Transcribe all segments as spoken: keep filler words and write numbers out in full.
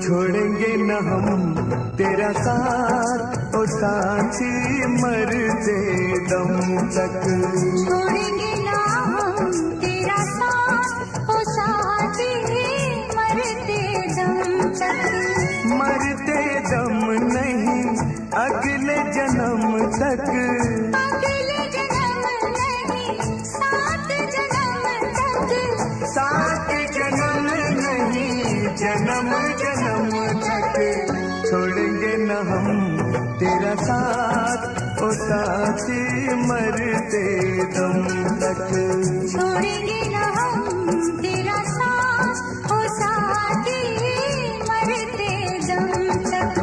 छोड़ेंगे न हम तेरा साथ, ओ साथी मरते दम तक। छोड़ेंगे ना हम तेरा साथ, ओ साथी मरते दम तक। मरते दम नहीं अगले जन्म तक, अगले जन्म नहीं सात जन्म तक। सात जन्म नहीं जन्म जन्म तक। छोड़ेंगे न हम तेरा साथ, ओ साथी मरते दम तक। छोड़ेंगे ना हम तेरा साथ, ओ साथी मरते दम तक।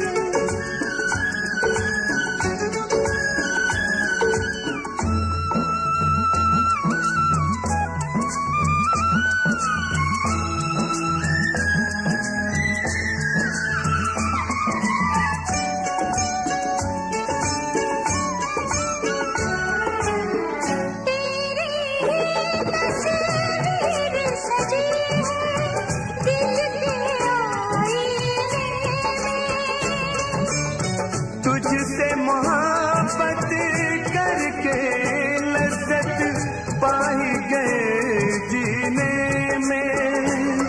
तुझसे मोहब्बत करके लज्जत पाई गए जीने में।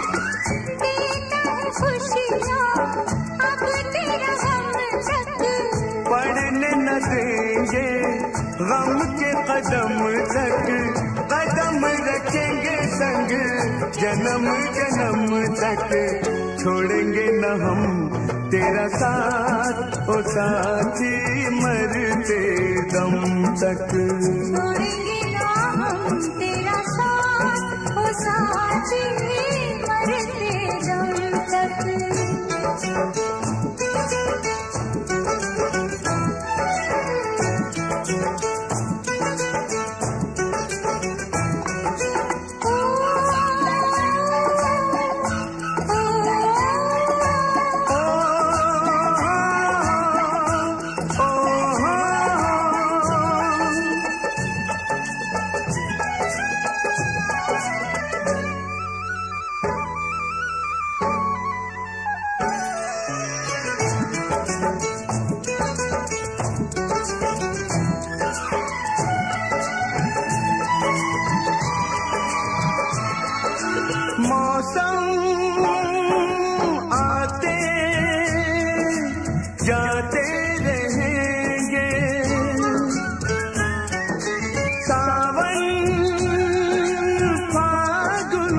खुशियाँ अब तेरा हम तक, पढ़ने न देंगे गम के कदम तक। कदम रखेंगे संग जन्म जन्म तक। छोड़ेंगे न हम तेरा साथ, ओ साथी मरते दम तक। छोड़ेंगे ना हम तेरा साथ, ओ साथी मरते दम तक। मौसम आते जाते रहेंगे, सावन फागुन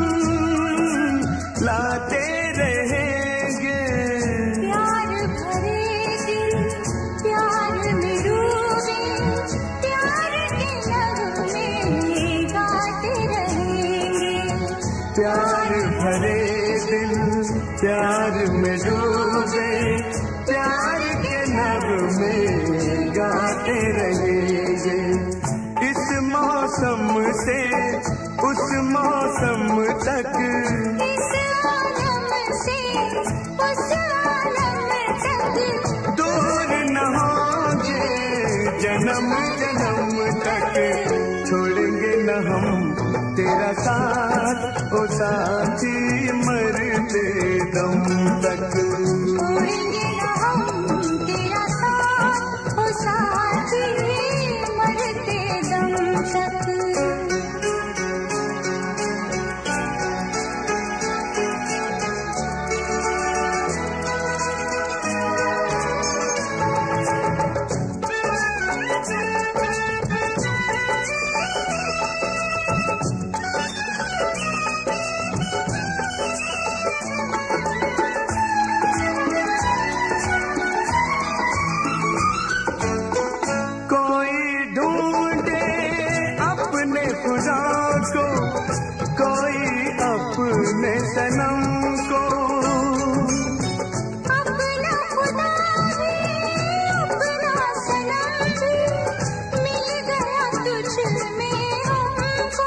लाते रहेंगे। प्यार भरे दिल प्यार में डूबे, प्यार के नगमे गाते रहेंगे। प्यार भरे दिल प्यार में डूबे, प्यार के नगमे गाते रहेंगे। इस मौसम से उस मौसम तक, इस आलम से उस आलम तक। दूर न होंगे जन्म जन्म तक। छोड़ेंगे न हम तेरा साथ, ओ साथी मरते दम तक। छोड़ेंगे ना हम तेरा साथ, ओ साथी मरते दम तक। खुदा को, कोई अपने सनम को। अपना खुदा भी अपना सनम भी मिल गया तुझ में हमको।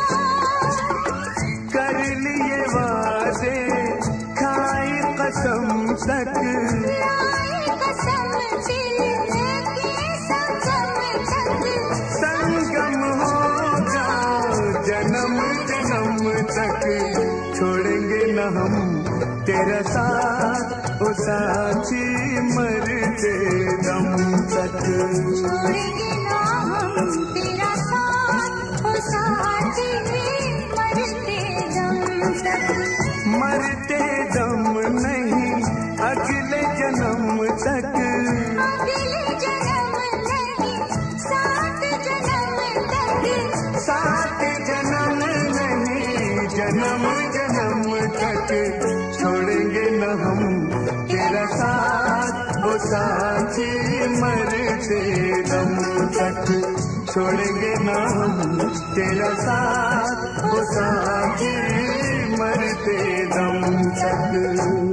कर लिए वादे खाई कसम तक, लाए कसम दिल के संगम तक। संगम होगा जन्म जन्म तक। छोड़ेंगे न हम तेरा साथ ओ साथी मरते दम तक। छोड़ेंगे ना हम तेरा साथ ओ साथी मरते दम तक। मरते दम नहीं अगले जन्म तक। अगले जन्म नहीं सात जन्म तक। सात जन्म नहीं जन्म जन्म तक छोड़ेंगे न हम तेरा साथ ओ साथी मरते दम तक। छोड़ेंगे न हम तेरा साथ ओ साथी मरते दम तक।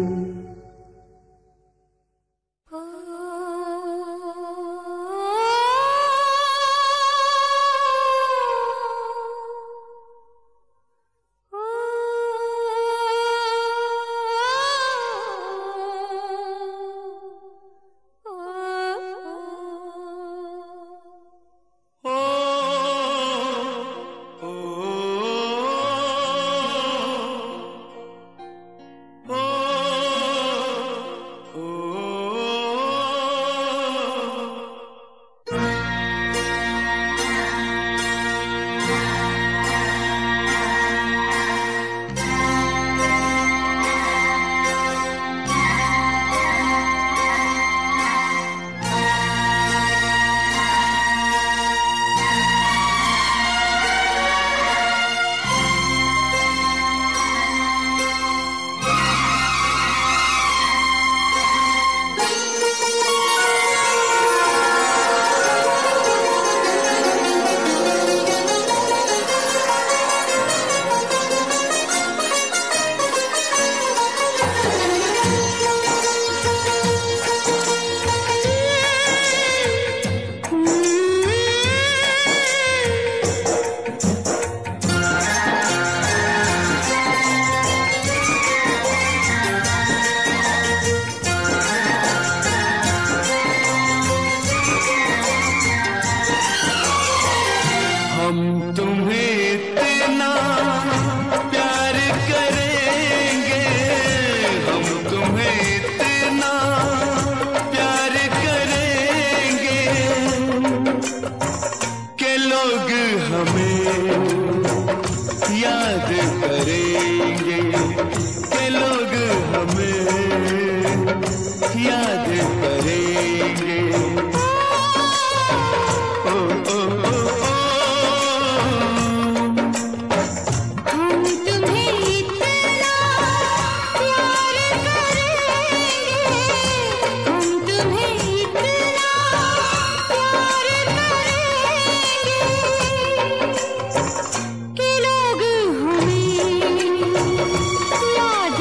कि लोग हमें याद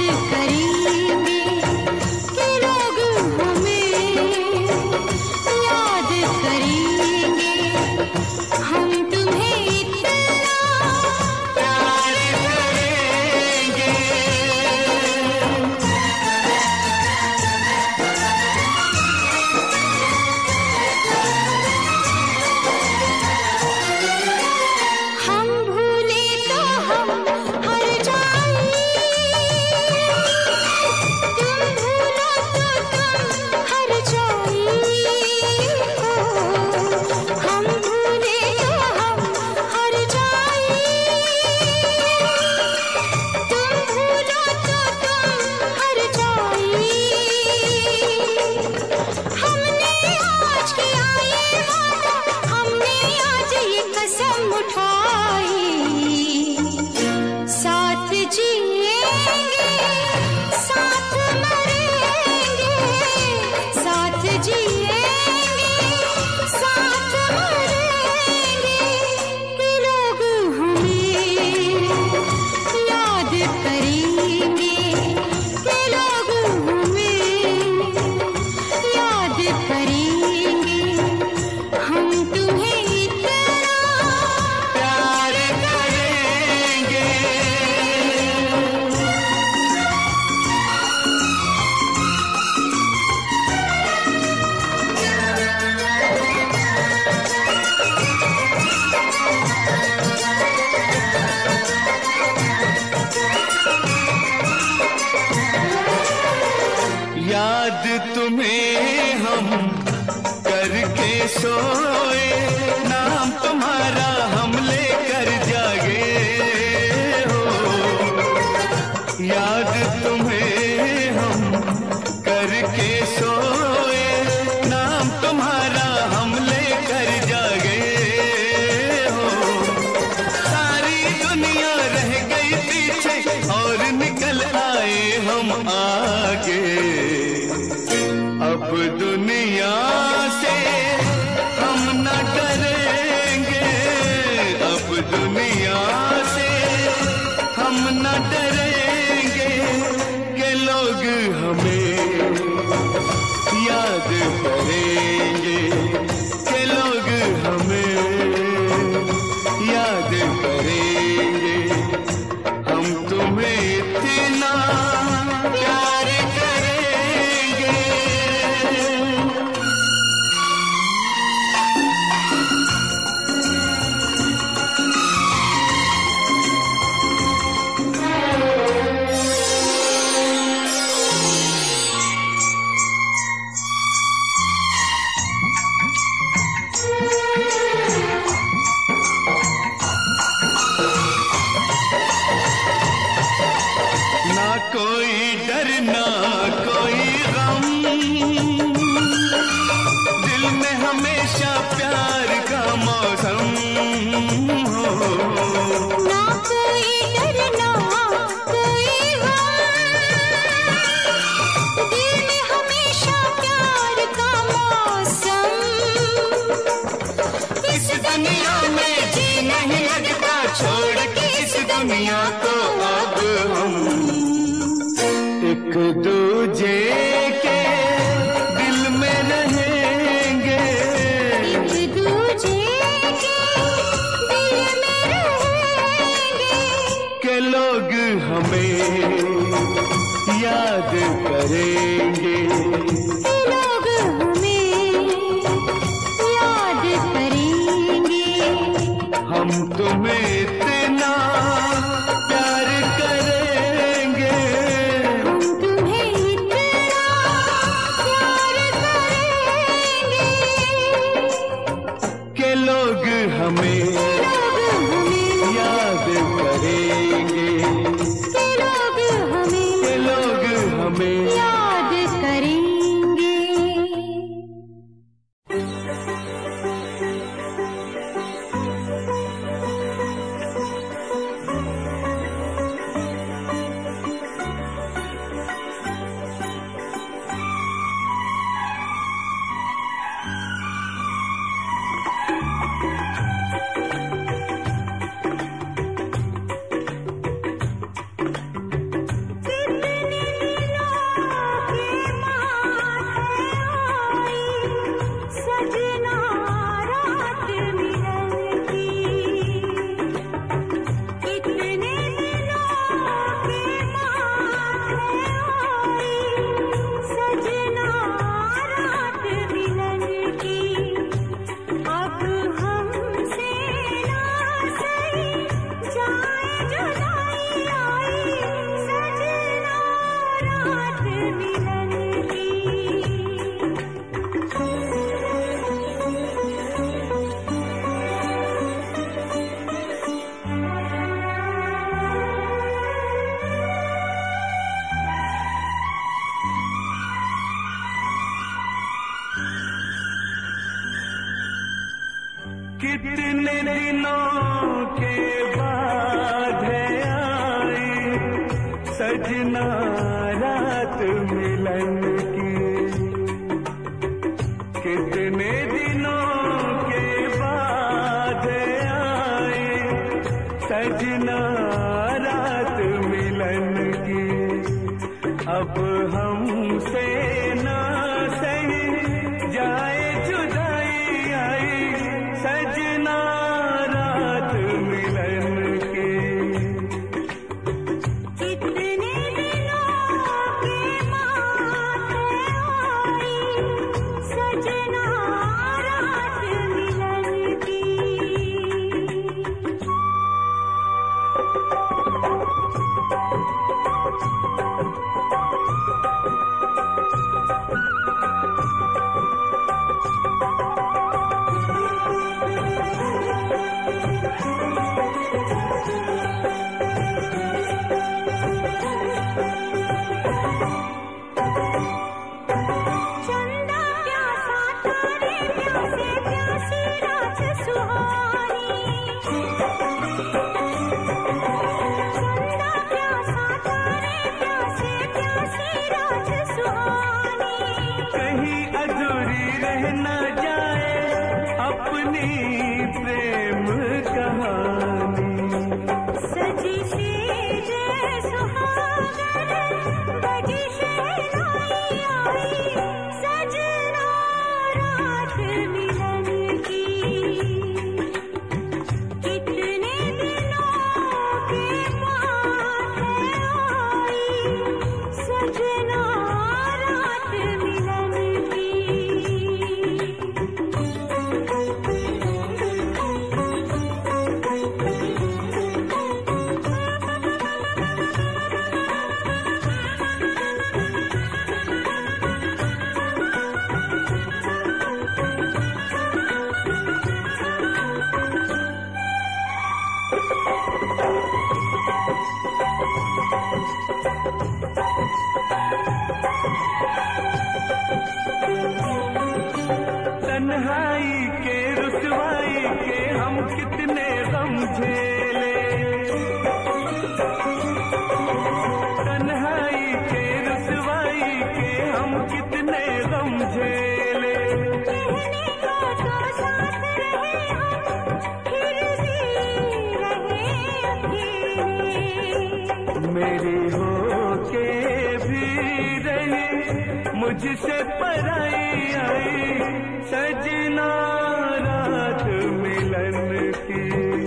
तुम्हें हम करके सोए, नाम तुम्हारा हम लेकर जागे हो। याद तुम्हें हम करके सोए, नाम तुम्हारा हम लेकर जागे हो। सारी दुनिया रह गई पीछे और निकल आए हम आगे। अब दुनिया से हम न डरेंगे, अब दुनिया से हम न डरेंगे कि लोग हमें याद करेंगे, कि लोग हमें याद करेंगे। हम तुम्हें इतना प्यार करेंगे। ना कोई डर ना कोई गम, दिल में हमेशा प्यार का मौसम हो। ना कोई डर ना कोई गम, दिल में हमेशा प्यार का मौसम। इस दुनिया में जी नहीं लगता, छोड़ के इस दुनिया को अब हम एक दूजे के दिल में रहेंगे, एक दूजे के दिल में रहेंगे। के लोग हमें याद करेंगे, लोग हमें याद करेंगे। हम तुम्हें इतना प्यार करेंगे, हम तुम्हें इतना प्यार करेंगे के लोग हमें लोग हमें याद करेंगे, के लोग हमें के लोग हमें याद करेंगे। सजना रात मिलन की, कितने दिनों के बाद आई सजना रात मिलन की। अब हमसे ना सही जाए जुदाई आई सजना रात मिलन की। कितने दिनों के बाद है आई सजना रात मिलन की। कितने दिनों के बाद है आई सजना रात मिलन की। अब हमसे ना सही जाए जुदाई आई सजना रात मिलन की। कितने दिनों के बाद आई सजना रात मिलन की। तन्हाई के रुसवाई के हम कितने गम झेले, तन्हाई के रुसवाई के हम कितने गम झेले। कहने को तो साथ रहे हम, फिर भी रहे अकेले। मेरी हो के भी रही मुझसे पराई आई, सजना रात मिलन की।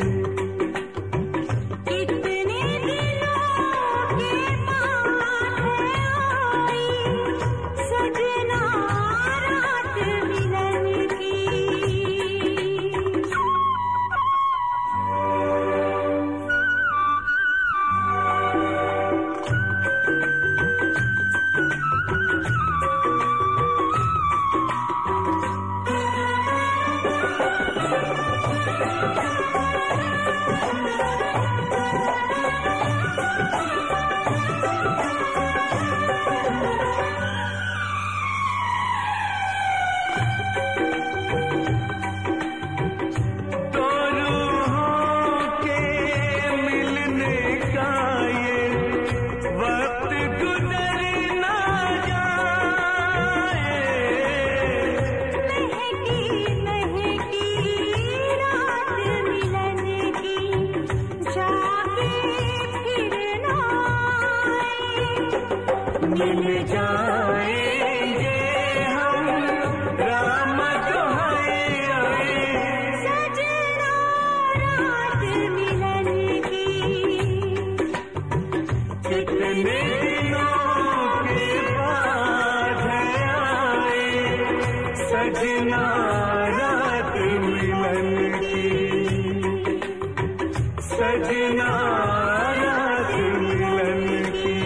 कितने दिनों के बाद आई, सजना रात मिलन की। दो रूहों के मिलने का ये वक्त गुजर ना जाए। महकी महकी रात मिलन की, जाके फिर ना आए। मिल जाएंगे हम राम दुहाई आए, सजना रात मिलन की। कितने दिनों के बाद आए, सजना रात मिलन की, सजना रात मिलन की।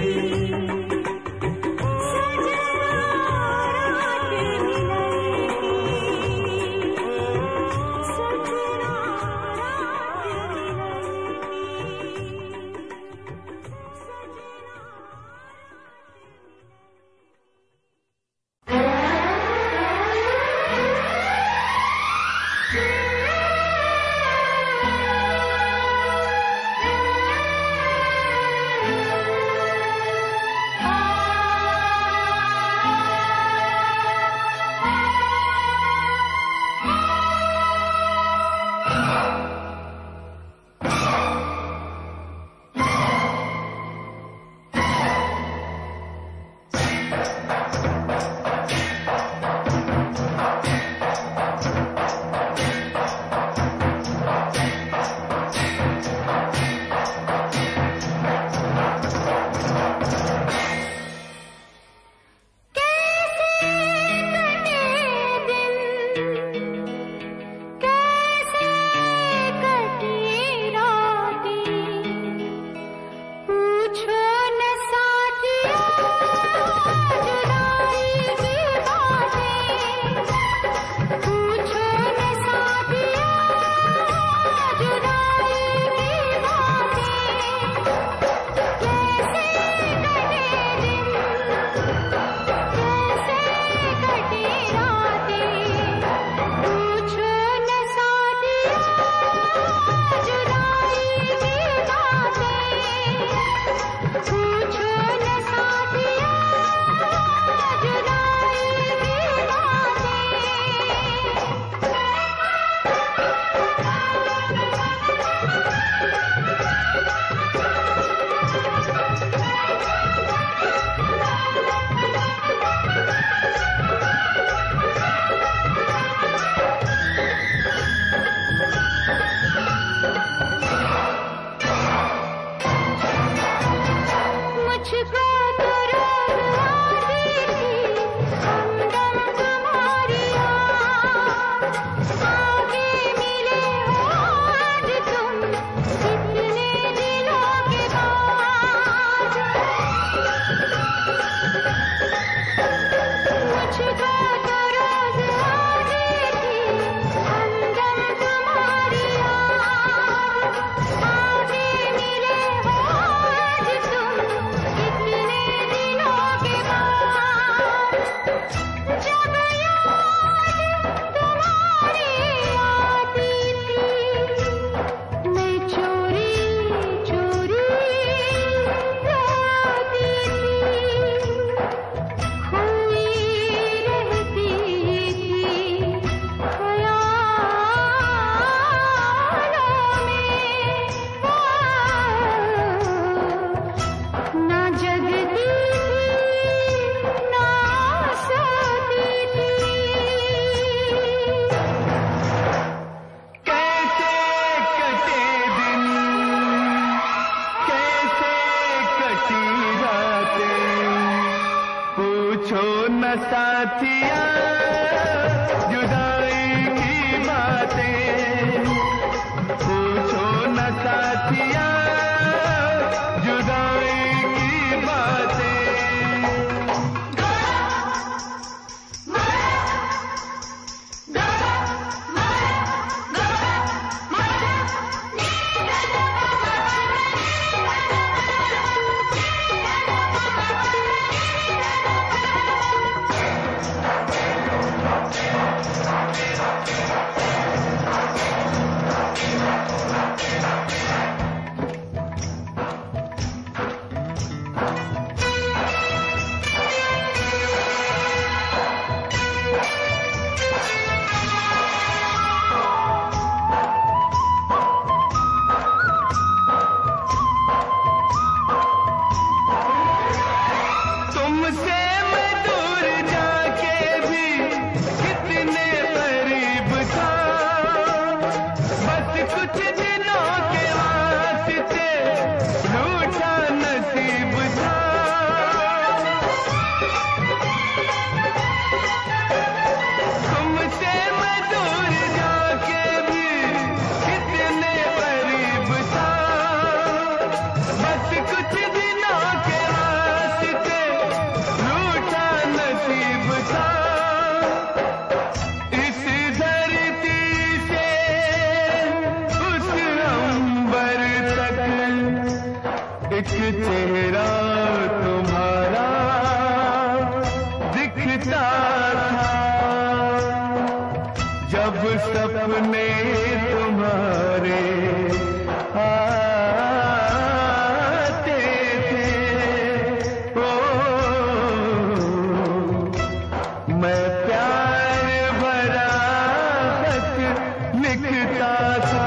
कितने पूछो न साथिया जुदाई की बातें, पूछो न साथिया जुदाई की बातें। एक चेहरा तुम्हारा दिखता था, जब सपने तुम्हारे आते थे। ओ मैं प्यार भरा खत लिखता था।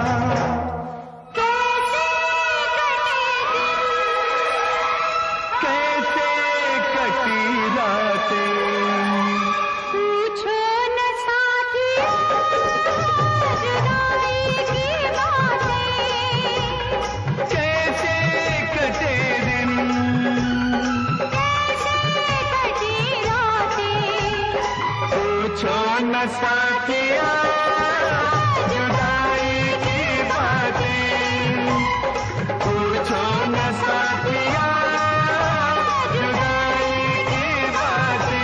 न साथिया जुदाई की बातें, पूछो न साथिया जुदाई की बातें।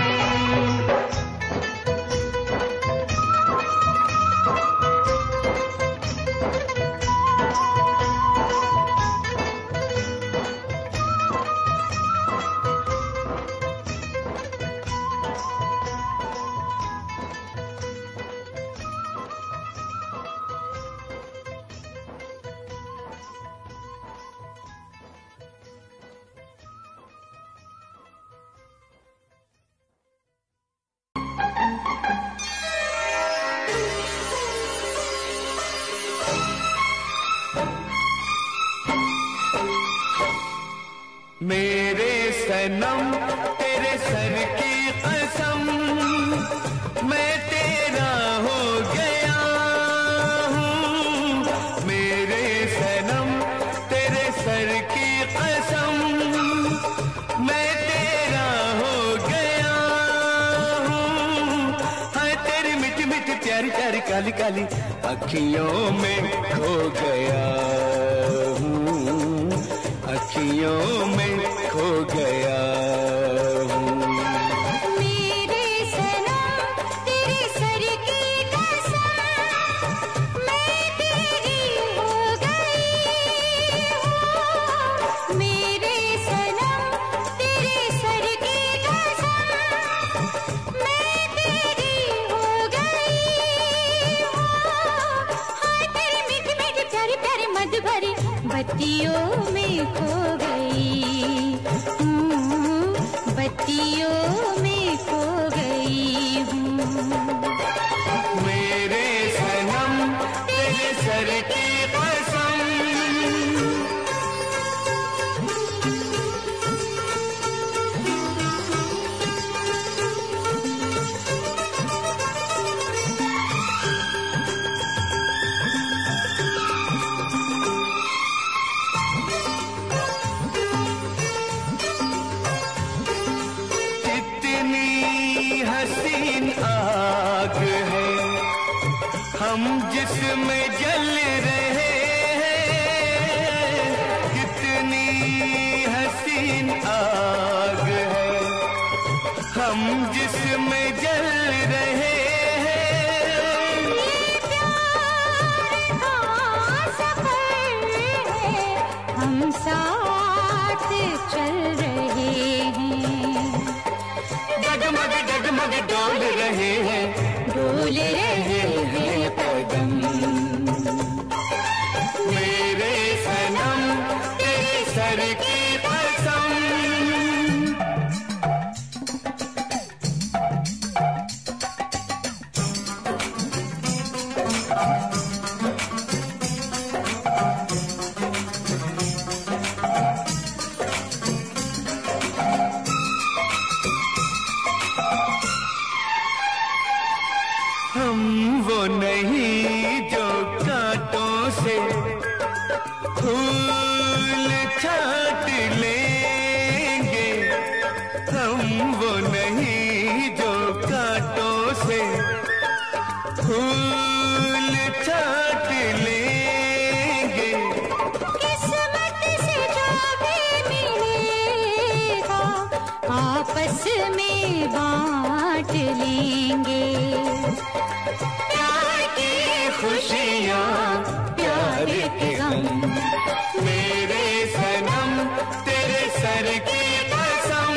मेरे सनम तेरे सर की कसम, मैं तेरा हो गया हूँ। मेरे सनम तेरे सर की कसम, मैं तेरा हो गया हूँ। हाँ तेरी मीठी मीठी प्यारी प्यारी काली काली अखियों में खो गया हूँ, अखियों में खो गया हूँ। मेरे सनम तेरे सर की कसम, मैं तेरी हो गई हूँ। मेरे सनम तेरे सर की कसम, मैं तेरी हो गई हूँ। हाँ तेरी मीठी मीठी प्यारी प्यारी मधु भरी बत्तियों में खो गई हूँ, बत्तियों में खो गई हूँ। मेरे सनम तेरे सर की कसम। हम जिसमें जल रहे हैं, कितनी हसीन आग है। हम जिसमें जल रहे हैं, ये प्यार का सफर है, हम साथ चल रहे हैं। डगमग डगमग डोल रहे हैं, डोल रहे हैं कदम। मेरे सनम तेरे सर की कसम। हम वो नहीं जो कांटों से फूल छाट लेंगे। हम वो नहीं जो कांटों से फूल छाट लेंगे। किस्मत से जो भी मिलेगा आपस में बांट लेंगे। प्यार की खुशियाँ, प्यार के गम, मेरे सनम तेरे सर की कसम।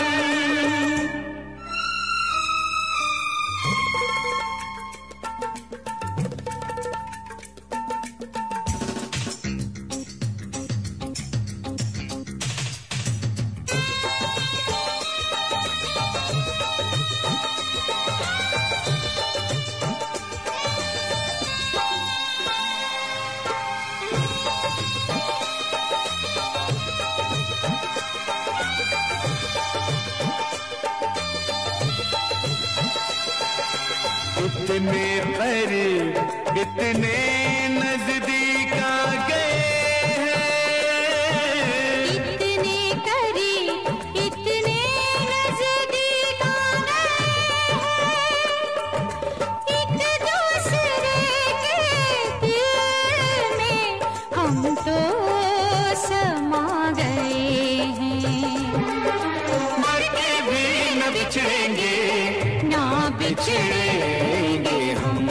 इतने करीब इतने नजदीक आ गए हैं। इतने करीब इतने नजदीक आ गए हैं। एक दूसरे के दिल में हम तो समा गए हैं। मर के भी न बिछड़ेंगे, ना बिछड़ेंगे हम।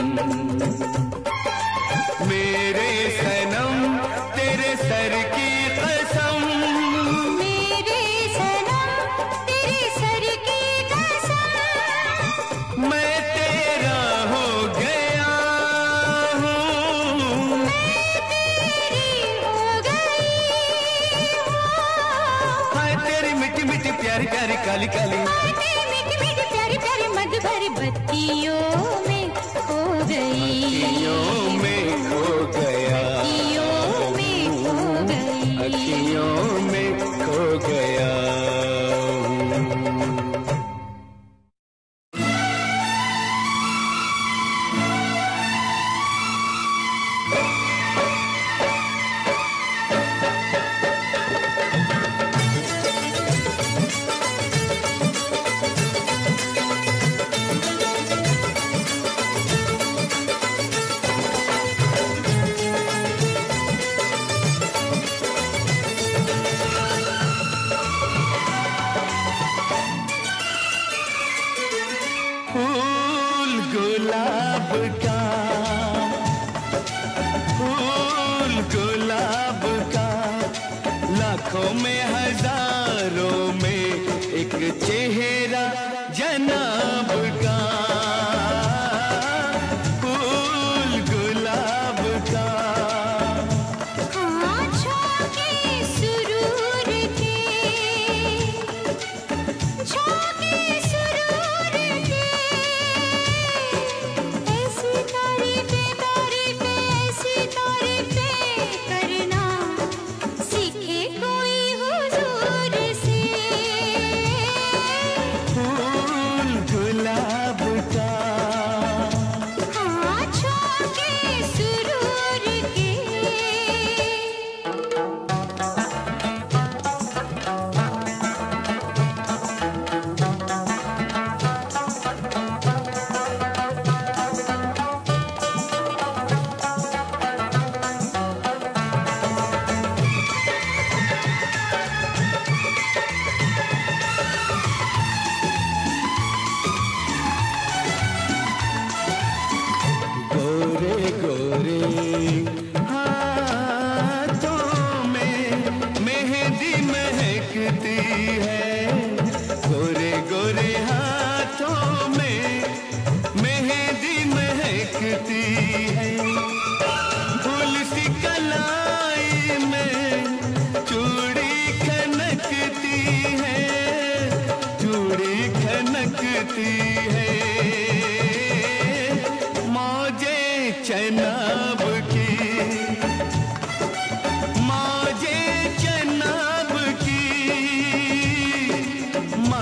मेरे सनम तेरे सर की कसम। मेरे सनम तेरे सर की कसम। मैं तेरा हो गया हूँ, मैं तेरी हो गई हूँ। हाय तेरी मिठी मिठी प्यारी प्यारी काली काली तेरी मीठी मीठी प्यारी प्यारी मद भरी बत्तियों में खो गई। अखियों में खो गया, अखियों में खो गई। अखियों में खो गया। फूल गुलाब का, फूल गुलाब का, लाखों में हजारों में एक चेहरा जनाब का। फूल गुलाब का, आँखों के सुरूर के, झोंके सुरूर के, ऐसी तारीफें तारीफें ऐसी तारीफें करना सीखे कोई हुजूर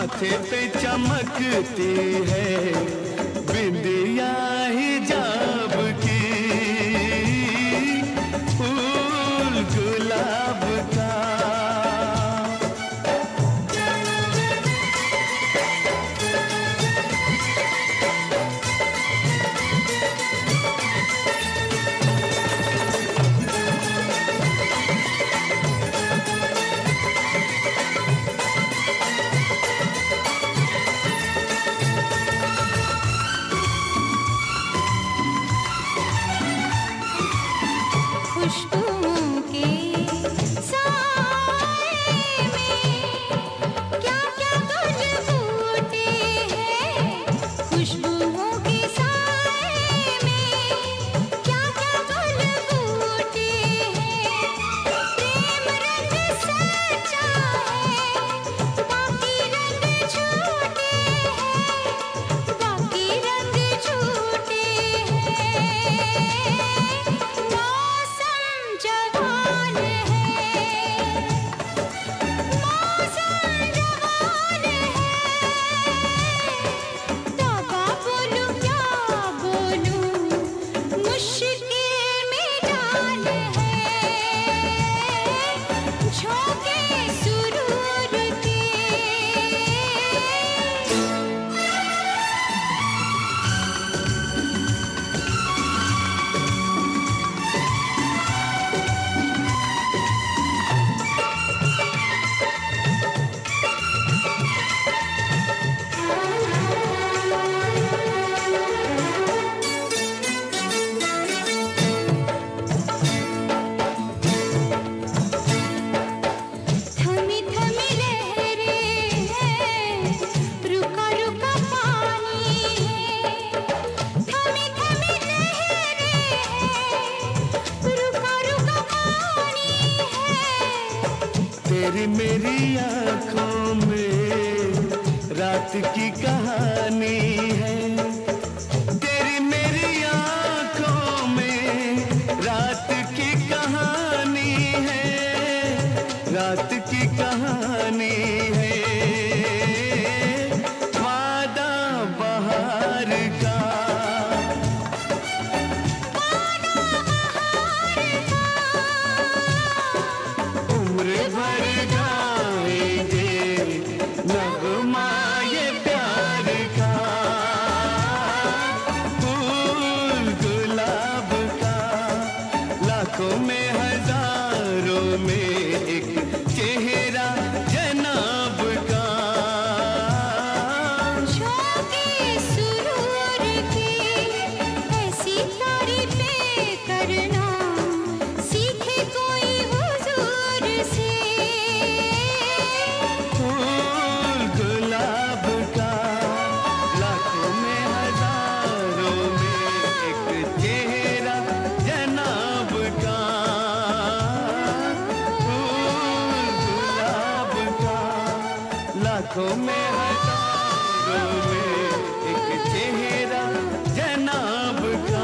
माथे पे चमकती है बिंदिया हिजाब की, फूल गुलाब का। तेरी मेरी आँखों में रात की कहानी है, तेरी मेरी आँखों में रात की कहानी है, रात की कहानी है। वादा बहार का, उम्र भर गाएंगे नगमा ये प्यार का, फूल गुलाब का। लाखों में हजारों में एक चेहरा जनाब का। शौक़े सुरूर की ऐसी तारीफ़ें करना सीखे कोई हुजूर से। फूल गुलाब का, लाखों में हजारों में एक चेहरा जनाब का। फूल गुलाब का, लाखों में हजारों में एक चेहरा जनाब का।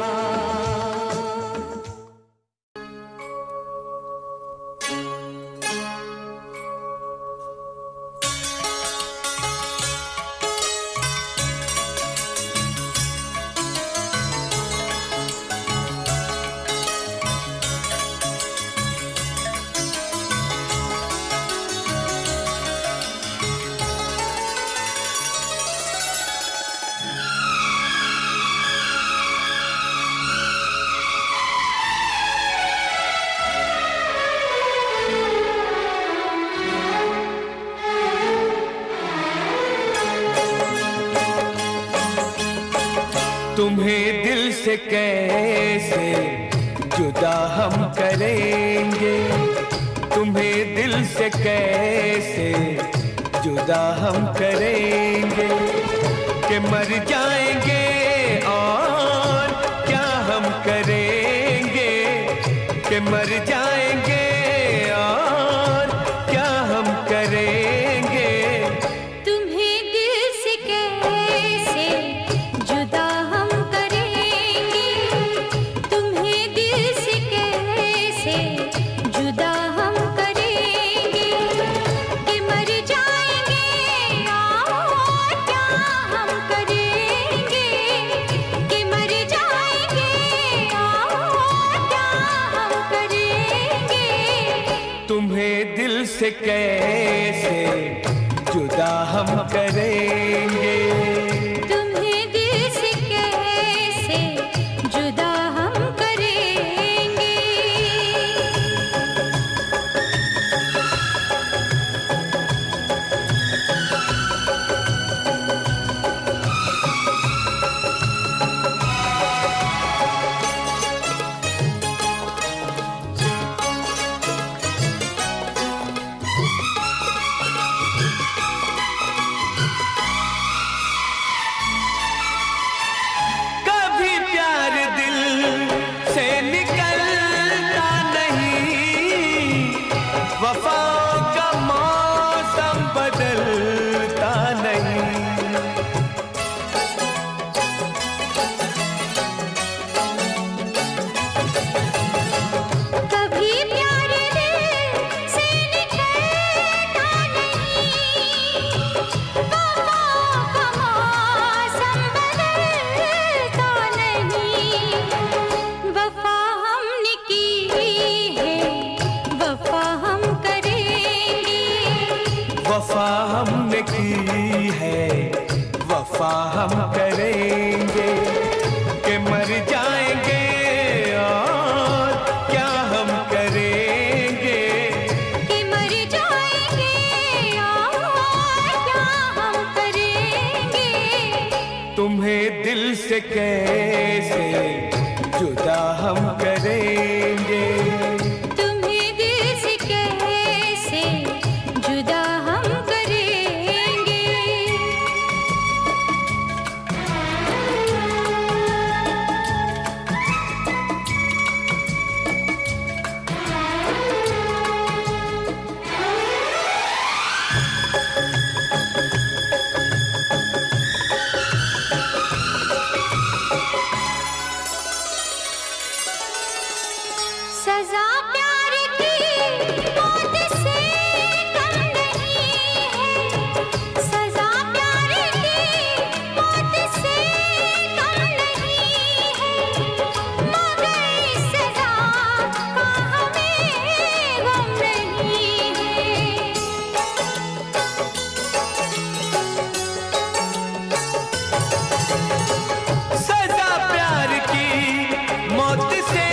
तुम्हें दिल से कैसे जुदा हम करेंगे, तुम्हें दिल से कैसे जुदा हम करेंगे, कि मर जाएंगे और क्या हम करेंगे, कि मर जाएंगे और क्या हम करेंगे। तुम्हें दिल से कैसे जुदा हम करेंगे, तुम्हें दिल से कैसे जुदा हम करेंगे, कि मर जाएंगे से कैसे जुदा हम करेंगे, तुम्हें दिल से कैसे जुदा हम करेंगे। वफाओं का मौसम बदलता नहीं, कभी प्यार दिल से निकलता नहीं, वफाओं का मौसम बदलता नहीं। वफा हमने की है, वफा हम वफा हमने की है, वफा हम करेंगे, कि मर जाएंगे और क्या हम करेंगे, कि मर जाएंगे और क्या हम करेंगे। तुम्हें दिल से कैसे जुदा हम करेंगे, तुम्हें दिल से कैसे जुदा हम करेंगे। सजा प्यार की मौत से कम नहीं है, सजा प्यार की मौत से कम नहीं है, मगर इस सजा का हमें गम नहीं है। सजा प्यार की मौत से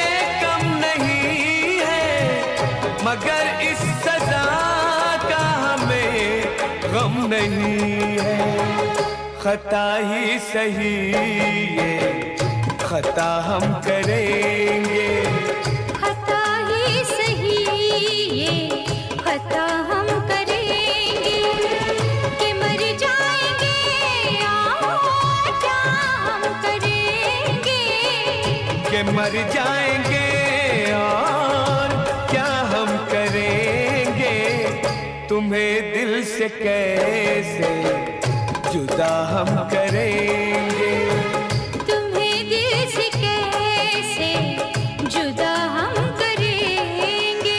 मगर इस सजा का हमें गम नहीं है। खता ही सही ये खता हम करेंगे, खता ही सही ये खता हम करेंगे, कि मर जाएंगे और क्या हम करेंगे, कि मर जाएंगे और क्या हम करेंगे। तुम्हें दिल से कैसे जुदा हम करेंगे, तुम्हें दिल से कैसे जुदा हम करेंगे।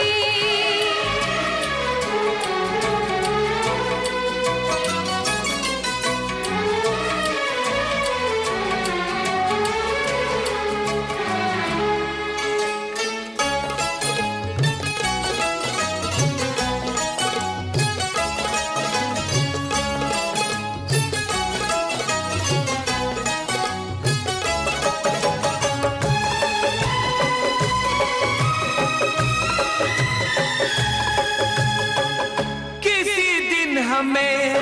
हमें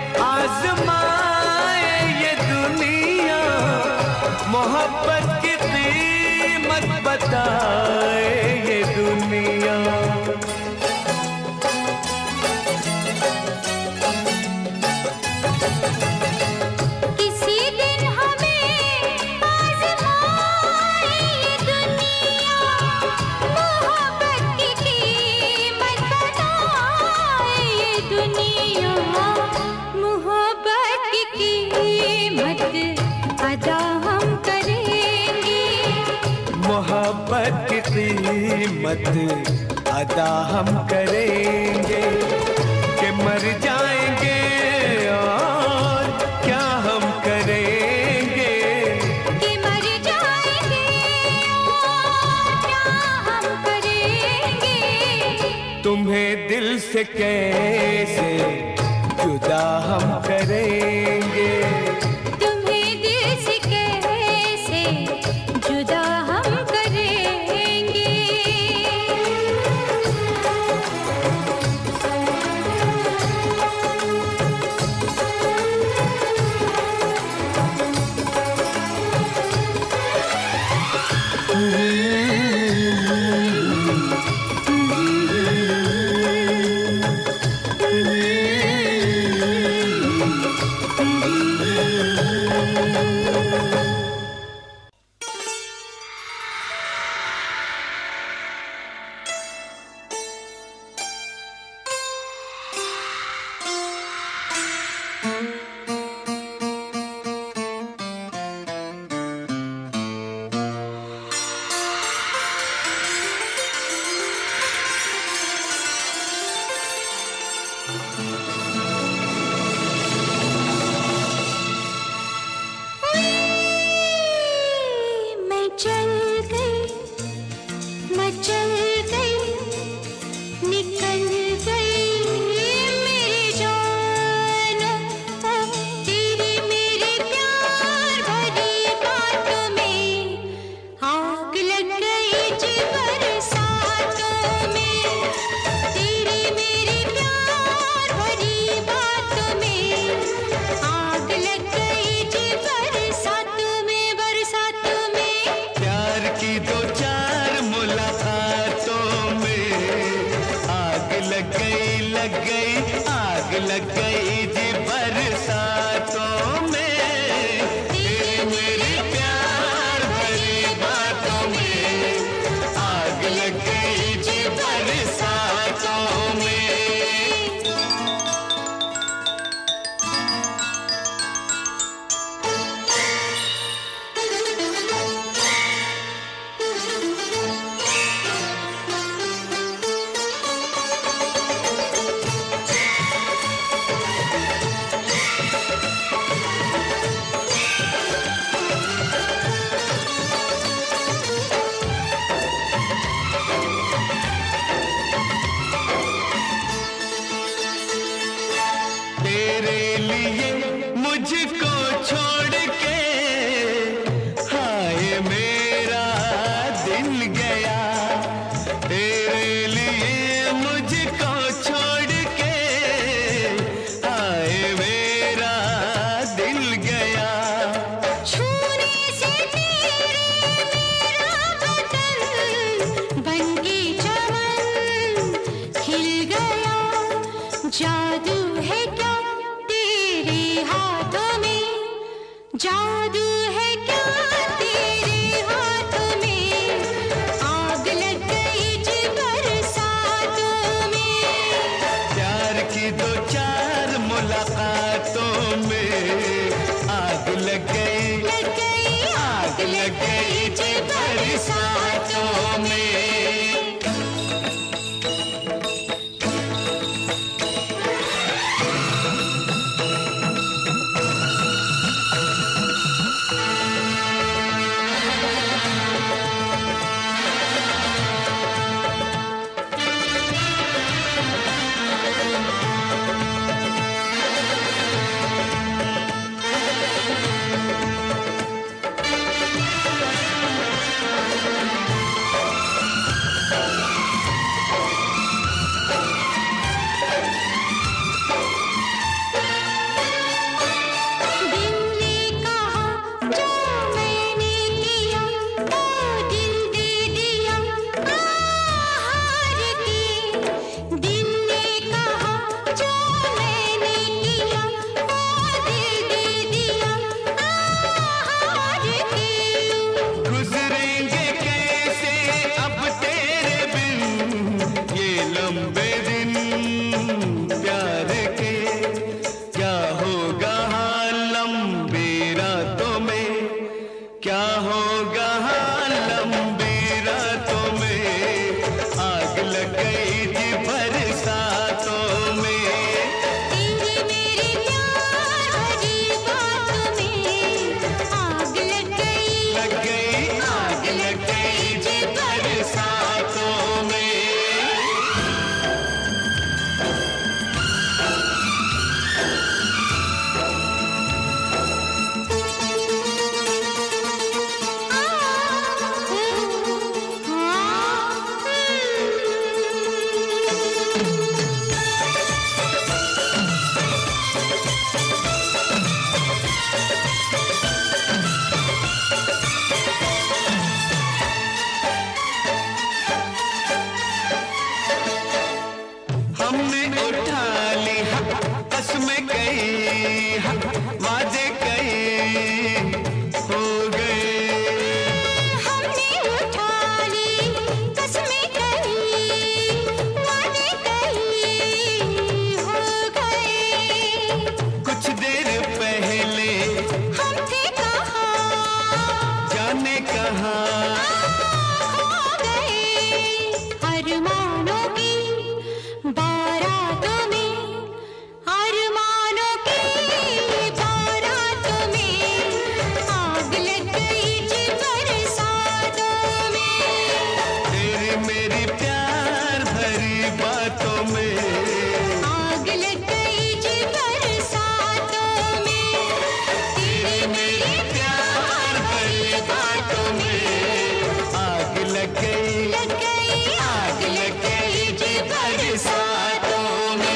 आजमाए ये दुनिया, मोहब्बत की कीमत बताए ये दुनिया। किसी दिन हमें आजमाए ये दुनिया, मोहब्बत की कीमत बताए ये दुनिया, मोहब्बत की कीमत अदा हम करेंगे, मोहब्बत की कीमत अदा हम करेंगे, कि मर जाएंगे और क्या हम करेंगे, कि मर जाएंगे और क्या हम करेंगे। तुम्हें दिल से कैसे जुदा हम करेंगे, तुम्हें दिल से कैसे जुदा हम करेंगे। मैं चल गई, मैं चल गई, निकल गई मेरी जान, तेरी मेरे प्यार भरी बातों में आग लग गई जी बरसातों में, तेरी मेरी प्यार भरी बातों में आग लग गई जी बरसातों में, बरसातों में। प्यार की दो चार मुलाकातों में आग लग गई, लग गई, आग लग गई जी बरसातों में, तेरे मेरे प्यार भरी बातों में आग लग गई जी बरसातों में। तेरे लिए मुझको छोड़ के हाय मेरा दिल गया, तेरे लिए मुझको छोड़ के हाय मेरा दिल गया। छूने से तेरे मेरा बदन बन के चमन खिल गया, जादू है क्या तेरे हाथों में, जादू है क्या तेरे हाथों में, आग लग गई जी बरसातों में। प्यार की दो चार मुलाकातों में आग लग गई, लग गई, आग लग गई जी बरसातों में। में कई वादे कई हो गए। हमने उठा ली कसमें कई वादे कई हो गए। कुछ देर पहले हम थे कहाँ जाने कहाँ खो गए। अरमानों की बारातों में अरमानों की बारातों में आग लग गई जी बरसातों में। तेरी मेरी प्यार भरी बातों में आग लग गई जी बरसातों में। तेरी मेरी प्यार भरी बातों में आग लग गई लग गई आग लग गई जी बरसातों में।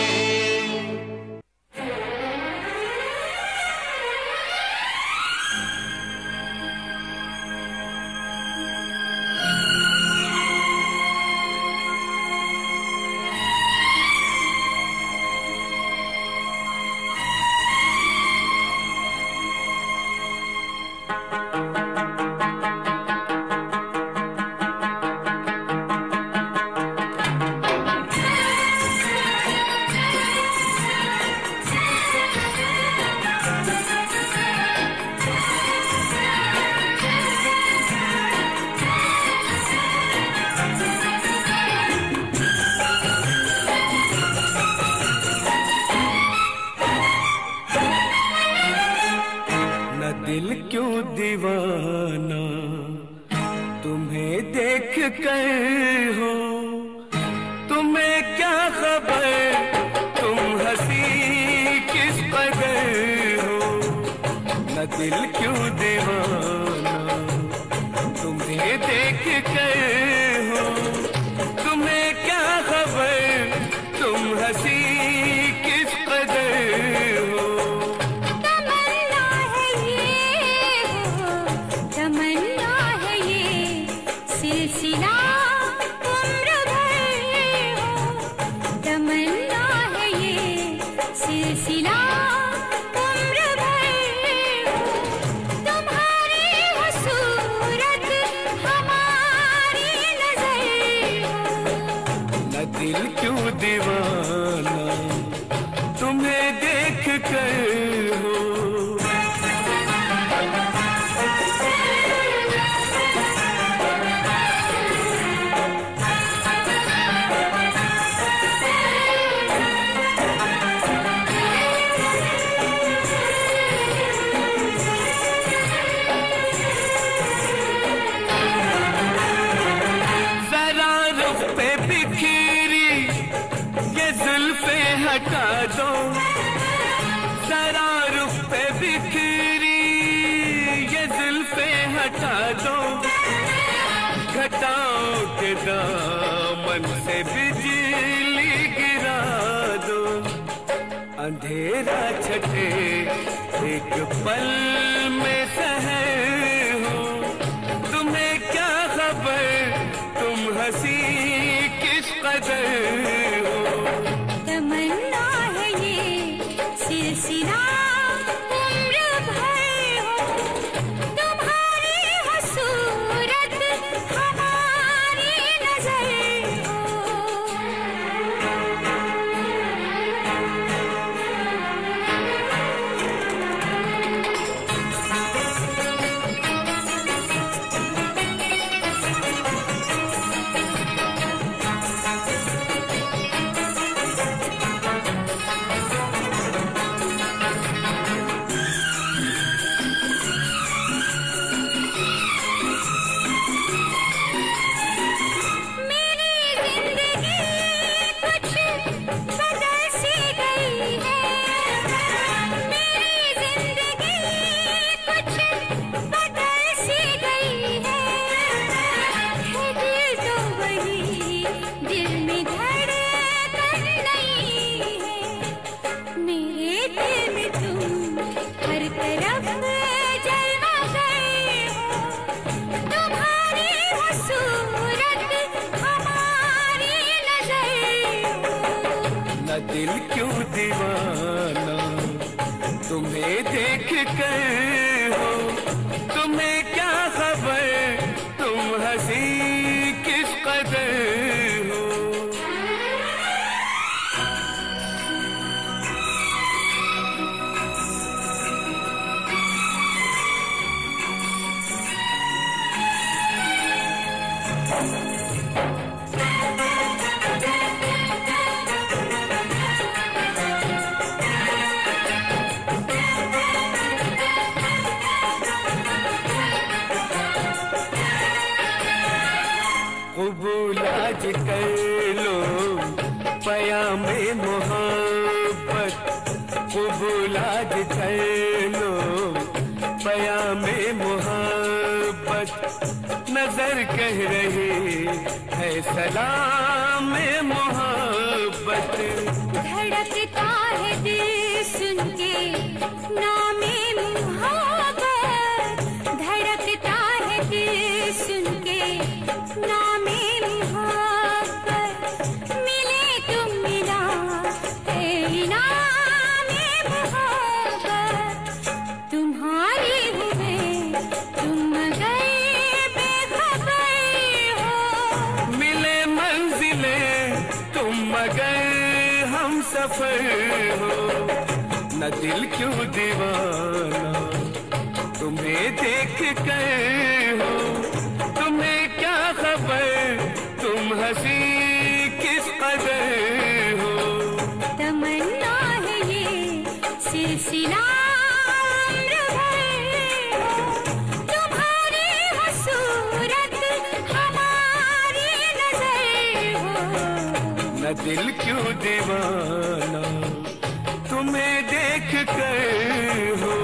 न दिल क्यों दीवाना तुम्हें देख कर हो, तुम्हें क्या खबर तुम हंसी किस कदर हो। न दिल क्यों दीवाना तुम्हें देख कर हो, तुम्हें क्या खबर तुम हंसी किस कदर हो। तमन्ना है ये हो तमन्ना है ये सिलसिला उम्र भर हो। तमन्ना है ये सिलसिला उम्र भर हो। तुम्हारी हो सूरत हमारी नजर हो। न दिल क्यों दीवाना तुम्हें देख कर हो। जरा रुख पे बिखरी ये जुल्फे हटा दो, जरा रुख पे बिखरी ये जुल्फे हटा दो। घटाओ के दामन से बिजली गिरा दो, अंधेरा छटे एक पल में सहर हो। तुम्हें क्या खबर तुम हंसी किस कदर हो। तमन्ना है ये सिलसिला उम्र भर हो। तुम्हारी हो सूरत हमारी नजर हो। दिल क्यों दीवाना तुम्हें देख कर हो, तुम्हें क्या खबर, तुम हंसी किस कदर हो। कबूल आज कर लो पयामे मोहब्बत, कबूल आज कर लो पयामे मोहब्बत। नजर कह रही है सलाम मोहब्बत। धड़कता है दिल सुन के नामे मोहब्बत, धड़कता है दिल सुन के नामे मोहब्बत। मिले तुम मिला है इनामे मोहब्बत। तुम्हारी हुए तुम गए बेखबर हो, मिले मंजिले तुम मगर हम सफर हो। न दिल क्यों दीवाना तुम्हें देख कर हो, तुम्हें क्या खबर, तुम हंसी किस कदर हो। तमन्ना है ये सिलसिला उम्र भर हो, तुम्हारी हो सूरत हमारी नजर हो। न दिल क्यों दीवाना तुम्हें देख कर हो।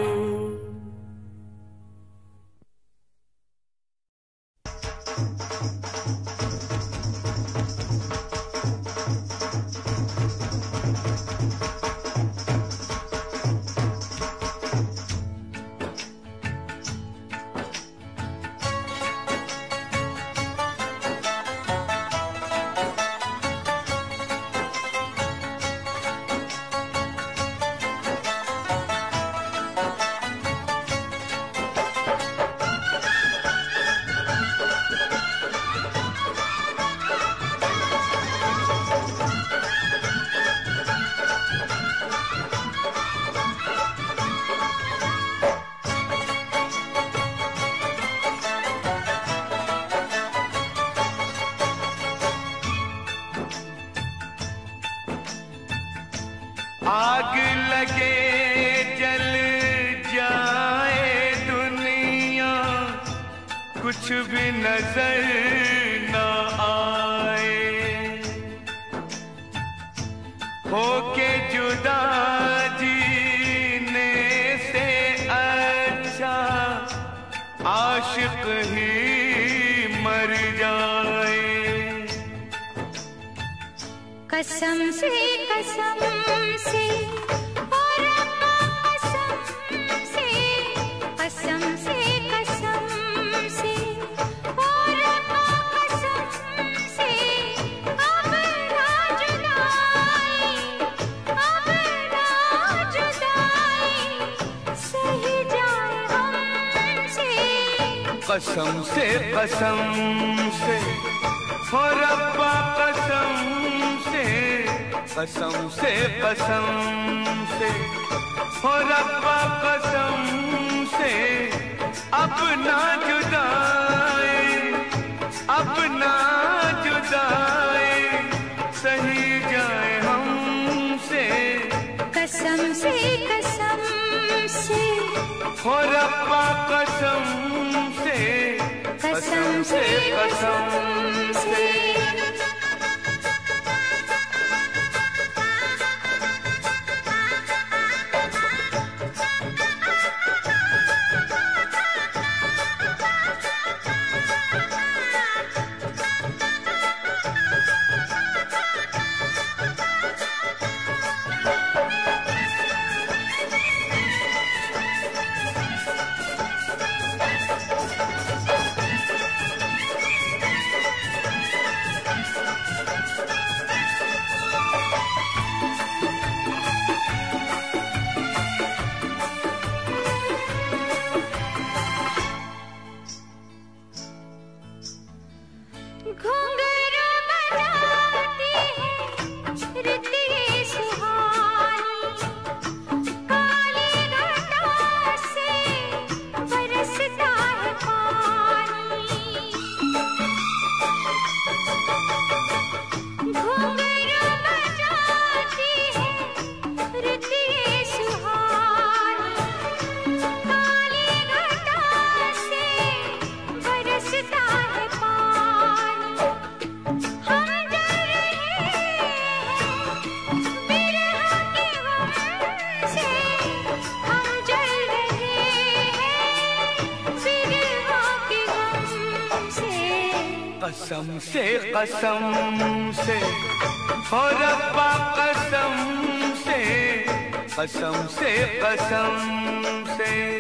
आग लगे जल जाए दुनिया, कुछ भी नजर न आए। होके जुदा जीने से अच्छा आशिक ही मर जाए। कसम से कसम से और कसम से, कसम से कसम से और कसम से। अब ना जुदाई, अब ना जुदाई सही जाए हमसे। कसम से कसम से हो रब्बा कसम से, कसम से कसम से हो रब्बा कसम से। अब ना जुदाई, अब ना जुदाई सही जाए हमसे। कसम से कसम से हो रब्बा कसम से, कसम से कसम से। कसम से कसम से हो रब्बा कसम से कसम से कसम से